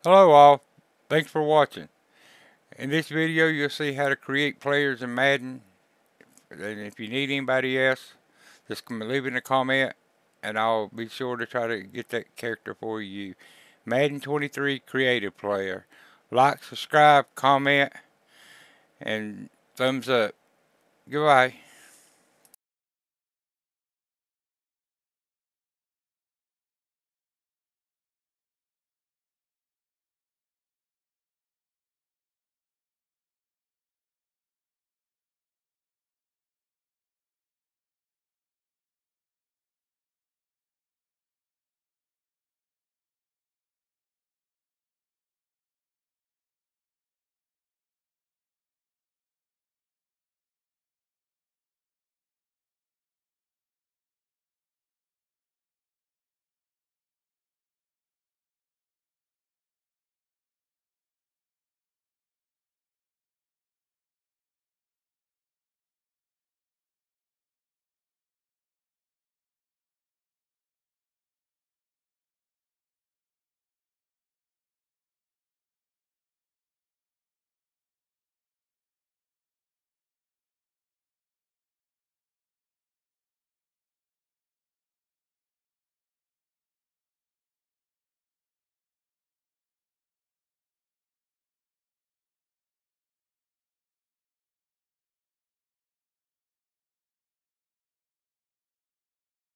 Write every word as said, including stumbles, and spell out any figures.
Hello all, thanks for watching. In this video you'll see how to create players in Madden, and if you need anybody else, just leave in a comment and I'll be sure to try to get that character for you. Madden twenty-three creative player. Like, subscribe, comment, and thumbs up. Goodbye.